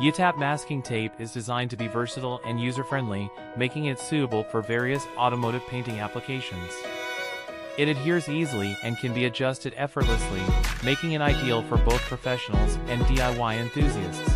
YITAP masking tape is designed to be versatile and user-friendly, making it suitable for various automotive painting applications. It adheres easily and can be adjusted effortlessly, making it ideal for both professionals and DIY enthusiasts.